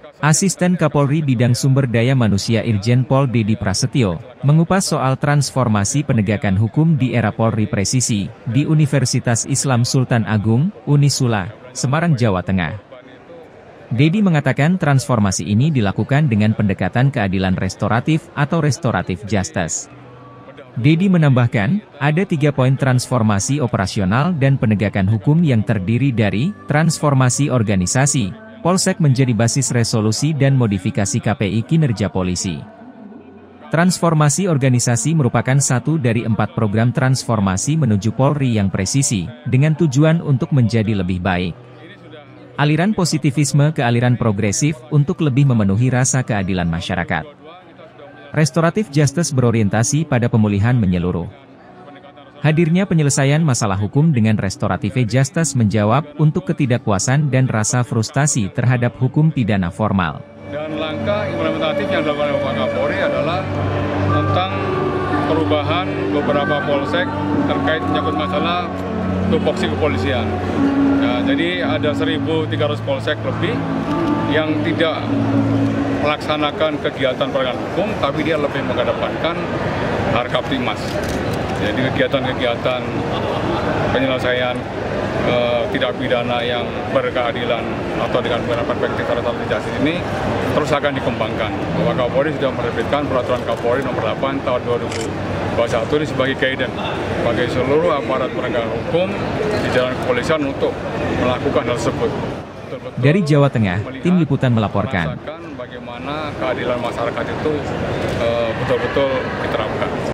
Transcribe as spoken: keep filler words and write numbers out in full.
Asisten Kapolri Bidang Sumber Daya Manusia Irjen Pol Dedi Prasetyo, mengupas soal transformasi penegakan hukum di era Polri Presisi, di Universitas Islam Sultan Agung, Unisula, Semarang, Jawa Tengah. Dedi mengatakan transformasi ini dilakukan dengan pendekatan keadilan restoratif atau restoratif justice. Dedi menambahkan, ada tiga poin transformasi operasional dan penegakan hukum yang terdiri dari transformasi organisasi, Polsek menjadi basis resolusi dan modifikasi K P I kinerja polisi. Transformasi organisasi merupakan satu dari empat program transformasi menuju Polri yang presisi, dengan tujuan untuk menjadi lebih baik. Aliran positivisme ke aliran progresif untuk lebih memenuhi rasa keadilan masyarakat. Restoratif justice berorientasi pada pemulihan menyeluruh. Hadirnya penyelesaian masalah hukum dengan restoratif justice menjawab untuk ketidakpuasan dan rasa frustasi terhadap hukum pidana formal. Dan langkah implementatif yang dilakukan oleh Pak Kapolri adalah tentang perubahan beberapa polsek terkait menyangkut masalah tupoksi kepolisian. Ya, jadi ada seribu tiga ratus polsek lebih yang tidak melaksanakan kegiatan penegakan hukum, tapi dia lebih mengedepankan harkaptimas. Jadi kegiatan-kegiatan penyelesaian uh, tidak pidana yang berkeadilan atau dengan perspektif restoratif ini terus akan dikembangkan. Bapak Kapolri sudah menerbitkan peraturan Kapolri nomor delapan tahun dua ribu dua puluh satu ini sebagai guidance bagi seluruh aparat penegakan hukum di jalan kepolisian untuk melakukan hal tersebut. Dari Jawa Tengah, tim liputan melaporkan. Bagaimana keadilan masyarakat itu betul-betul uh, diterapkan.